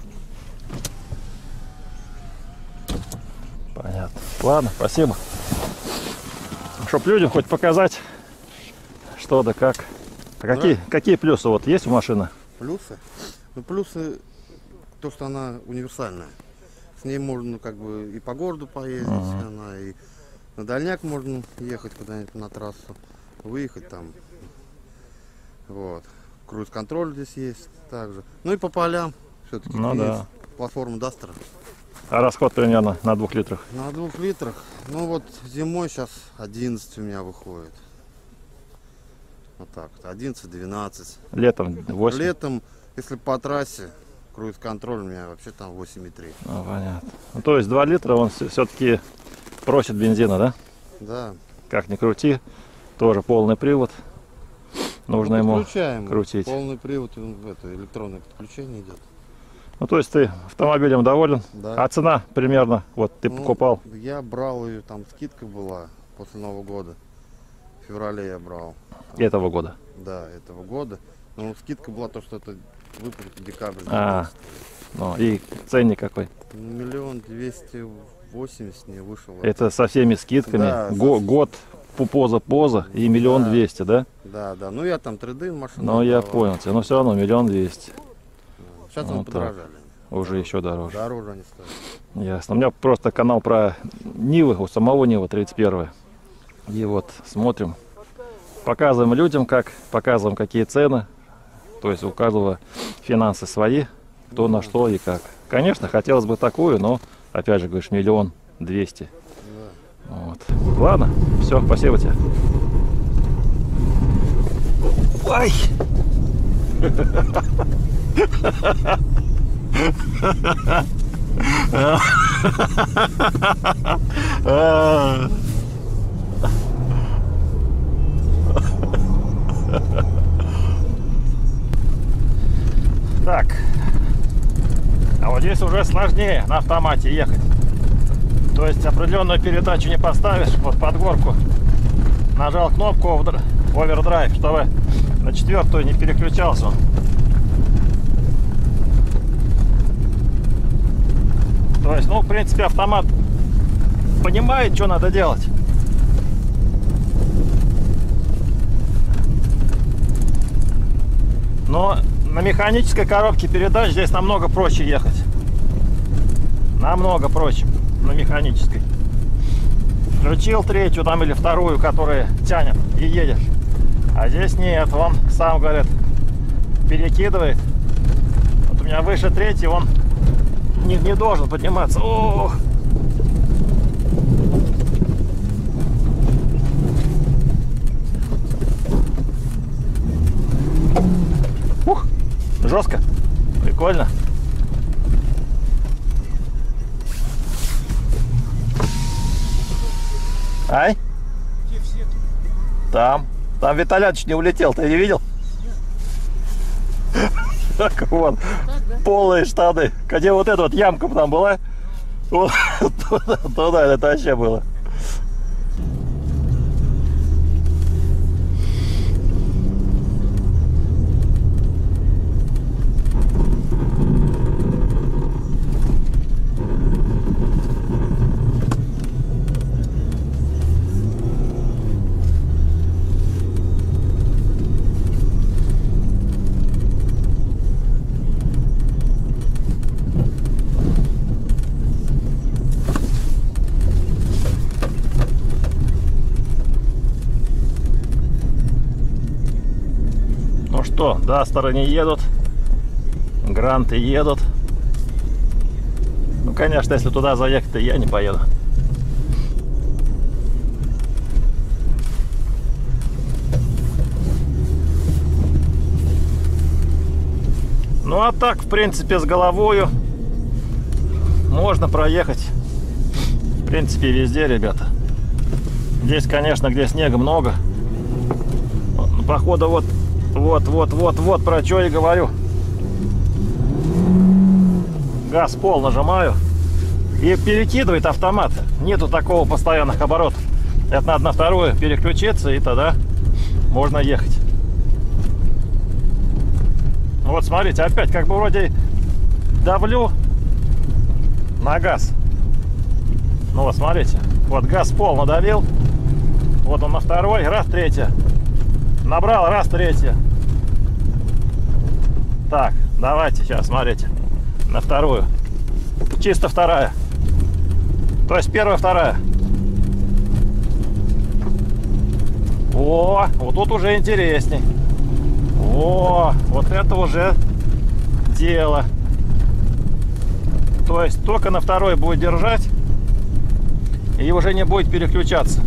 [SPEAKER 1] Понятно. Ладно, спасибо. Чтоб людям хоть показать, что да как. А какие, какие плюсы вот есть у машины?
[SPEAKER 6] плюсы. Ну, плюсы, то, что она универсальная. С ней можно как бы и по городу поездить,
[SPEAKER 1] Ага.
[SPEAKER 6] она и на дальняк можно ехать куда-нибудь на трассу, выехать там. Вот. Круиз-контроль здесь есть также. Ну и по полям все-таки
[SPEAKER 1] Ну да.
[SPEAKER 6] платформа Дастера.
[SPEAKER 1] А расход примерно на двух литрах?
[SPEAKER 6] На двух литрах. Ну вот зимой сейчас одиннадцать у меня выходит. Вот так вот. одиннадцать-двенадцать.
[SPEAKER 1] Летом восемь?
[SPEAKER 6] Летом, если по трассе, круиз-контроль у меня вообще там восемь и три.
[SPEAKER 1] Ну, понятно. Ну, то есть два литра он все-таки просит бензина, да?
[SPEAKER 6] Да.
[SPEAKER 1] Как ни крути, тоже полный привод. Нужно
[SPEAKER 6] Ну,
[SPEAKER 1] ему
[SPEAKER 6] подключаем.
[SPEAKER 1] крутить.
[SPEAKER 6] Полный привод, и он в это электронное подключение идет.
[SPEAKER 1] Ну, то есть ты автомобилем доволен?
[SPEAKER 6] Да.
[SPEAKER 1] А цена примерно, вот ты
[SPEAKER 6] Ну,
[SPEAKER 1] покупал?
[SPEAKER 6] Я брал ее, там скидка была после Нового года. В феврале я брал.
[SPEAKER 1] Этого года.
[SPEAKER 6] Да, этого года. Но скидка была то, что это выпуск декабрь.
[SPEAKER 1] А, ну и ценник какой?
[SPEAKER 6] Миллион двести восемьдесят не вышел.
[SPEAKER 1] Это со всеми скидками.
[SPEAKER 6] Да,
[SPEAKER 1] Го-
[SPEAKER 6] со-
[SPEAKER 1] год поза-поза и миллион
[SPEAKER 6] Да.
[SPEAKER 1] двести, да?
[SPEAKER 6] Да, да. Ну я там трейд-ин машину.
[SPEAKER 1] Ну, я
[SPEAKER 6] отдавал.
[SPEAKER 1] понял тебя. Но все равно миллион двести.
[SPEAKER 6] Сейчас
[SPEAKER 1] Вот
[SPEAKER 6] они
[SPEAKER 1] так.
[SPEAKER 6] подорожали.
[SPEAKER 1] Уже еще дороже.
[SPEAKER 6] Дороже они стоят.
[SPEAKER 1] Ясно. У меня просто канал про Нивы, у самого Нива тридцать первый. И вот смотрим. Показываем людям, как, показываем, какие цены. То есть у каждого финансы свои, кто на что и как. Конечно, хотелось бы такую, но, опять же, говоришь, миллион двести. Вот. Ладно, все, спасибо тебе. Ой! Так, а вот здесь уже сложнее на автомате ехать. То есть определенную передачу не поставишь, вот под горку нажал кнопку овердрайв, чтобы на четвертую не переключался он. То есть, ну, в принципе, автомат понимает, что надо делать. Но на механической коробке передач здесь намного проще ехать. Намного проще на механической. Включил третью там или вторую, которая тянет, и едешь. А здесь нет, он сам, говорит, перекидывает. Вот у меня выше третий, он не, не должен подниматься. Ох! Ух! Жестко. Прикольно. Ай?
[SPEAKER 3] Где все тут?
[SPEAKER 1] Там. Там Виталятыч не улетел, ты не видел? Так вот, полые штаны. Где вот эта вот ямка там была? Вот, туда, туда это вообще было. Ну что, Дастеры не едут, Гранты едут. Ну, конечно, если туда заехать, то я не поеду. Ну, а так, в принципе, с головою можно проехать. В принципе, везде, ребята. Здесь, конечно, где снега много. Походу, вот Вот, вот, вот, вот, про что я говорю. Газ пол нажимаю. И перекидывает автомат. Нету такого постоянных оборотов. Это надо на вторую переключиться, и тогда можно ехать. Вот, смотрите, опять как бы вроде давлю на газ. Ну вот, смотрите. Вот газ пол надавил. Вот он на второй, раз, третья. Набрал, раз, третья. Так, давайте сейчас, смотрите. На вторую. Чисто вторая. То есть первая, вторая. О, вот тут уже интересней. О, вот это уже дело. То есть только на второй будет держать. И уже не будет переключаться.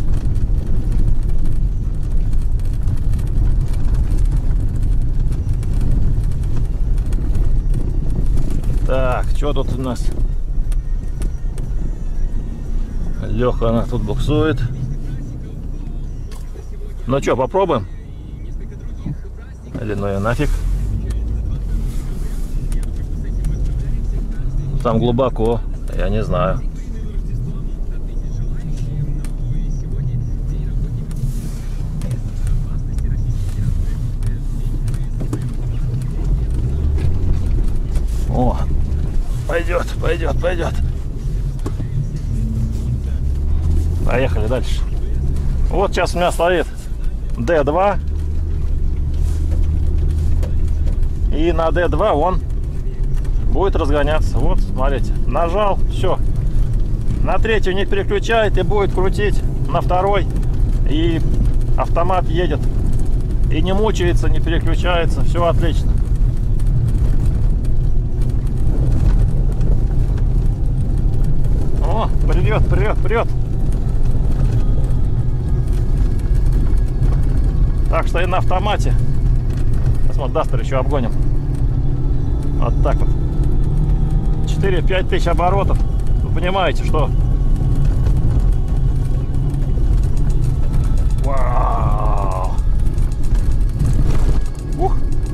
[SPEAKER 1] Так, что тут у нас? Леха, она тут буксует. Ну что, попробуем? Или ну и нафиг. Там глубоко, я не знаю. О, пойдет, пойдет, пойдет. Поехали дальше. Вот сейчас у меня стоит дэ два. И на дэ два он будет разгоняться. Вот, смотрите, нажал, все. На третью не переключает и будет крутить на второй. И автомат едет. И не мучается, не переключается. Все отлично. О, придет, придет, придет. Так что и на автомате. Сейчас вот Дастер еще обгоним. Вот так вот. четыре-пять тысяч оборотов. Вы понимаете, что... Вау! Ух!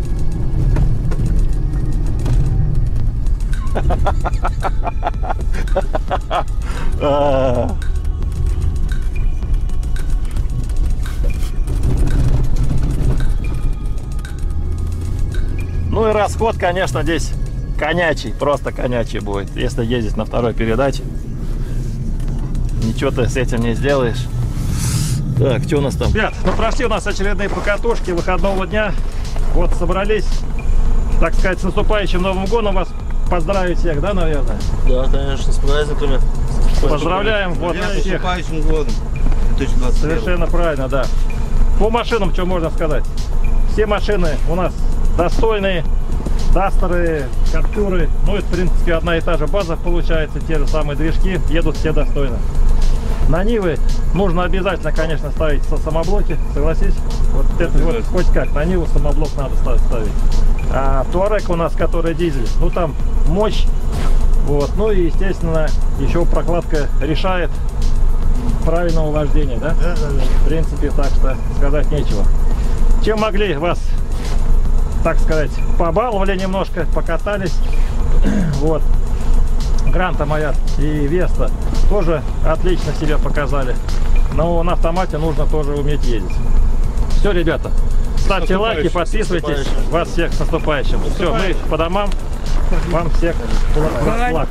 [SPEAKER 1] Ну и расход, конечно, здесь конячий, просто конячий будет, если ездить на второй передаче. Ничего ты с этим не сделаешь. Так, что у нас там? Ребят, ну прошли у нас очередные покатушки выходного дня. Вот собрались, так сказать, с наступающим Новым годом вас поздравить всех, да, наверное?
[SPEAKER 5] Да, конечно, с праздниками.
[SPEAKER 1] Поздравляем вот всех.
[SPEAKER 5] Наступающим годом. две тысячи двадцать первый.
[SPEAKER 1] Совершенно правильно, да. По машинам, что можно сказать? Все машины у нас достойные. Дастеры, Каптюры. Ну, это, в принципе, одна и та же база получается. Те же самые движки. Едут все достойно. На Нивы нужно обязательно, конечно, ставить со самоблоки. Согласись? Вот это вот хоть как. На Ниву самоблок надо ставить. А Туарек у нас, который дизель, ну, там мощь. Вот. Ну, и, естественно, еще прокладка решает правильного вождения, да?
[SPEAKER 5] Да, да, да.
[SPEAKER 1] В принципе, так что сказать нечего. Чем могли вас, так сказать, побаловали немножко, покатались. Вот. Гранта моя и Веста тоже отлично себя показали. Но на автомате нужно тоже уметь ездить. Все, ребята, ставьте лайки, подписывайтесь. Вас всех с наступающим. Все, мы по домам. Вам всех благ.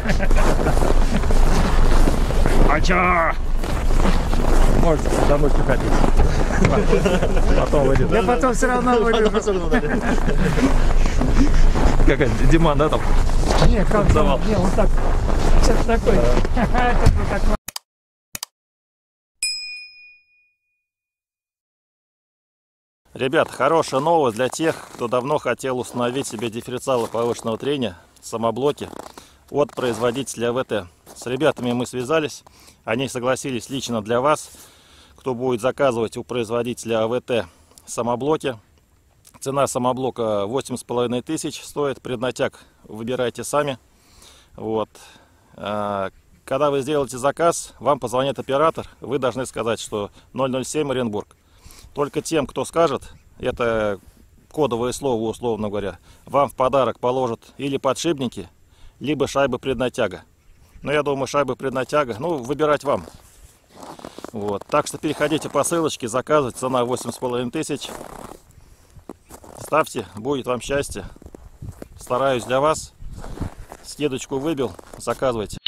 [SPEAKER 1] А чё? Можете домой хотите. Потом выйдет.
[SPEAKER 2] Я потом все равно выйду.
[SPEAKER 1] Какая Диман, да, там?
[SPEAKER 2] Не, как
[SPEAKER 1] Давал.
[SPEAKER 2] не, вот так. Сейчас такой. Этот вот такой.
[SPEAKER 1] Ребят, хорошая новость для тех, кто давно хотел установить себе дифференциалы повышенного трения, самоблоки от производителя АВТ. С ребятами мы связались, они согласились лично для вас, кто будет заказывать у производителя АВТ самоблоки. Цена самоблока восемь с половиной тысяч стоит, преднатяг выбирайте сами. Вот. Когда вы сделаете заказ, вам позвонит оператор, вы должны сказать, что ноль ноль семь Оренбург. Только тем, кто скажет, это кодовое слово, условно говоря, вам в подарок положат или подшипники, либо шайбы преднатяга. Но я думаю, шайбы преднатяга, ну, выбирать вам. Вот. Так что переходите по ссылочке, заказывать, цена восемь с половиной тысяч. Ставьте, будет вам счастье. Стараюсь для вас. Скидочку выбил, заказывайте.